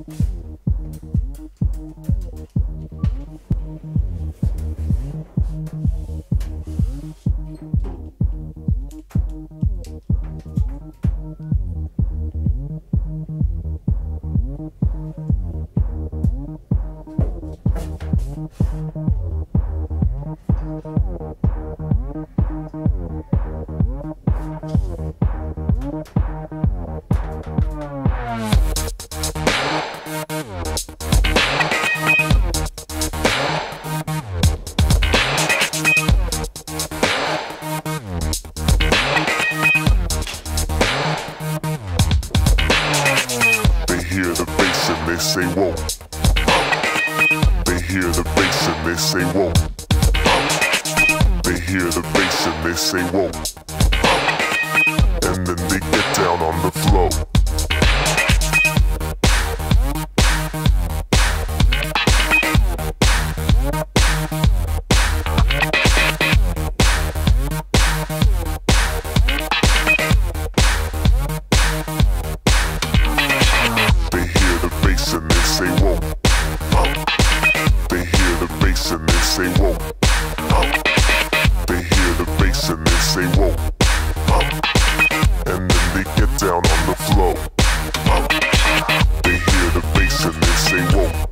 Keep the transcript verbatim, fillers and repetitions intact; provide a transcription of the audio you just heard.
They say whoa. They hear the bass and they say whoa. They hear the bass and they say whoa. And then they get down on the floor. Say whoa. They hear the bass and they say whoa. And then they get down on the floor. They hear the bass and they say whoa.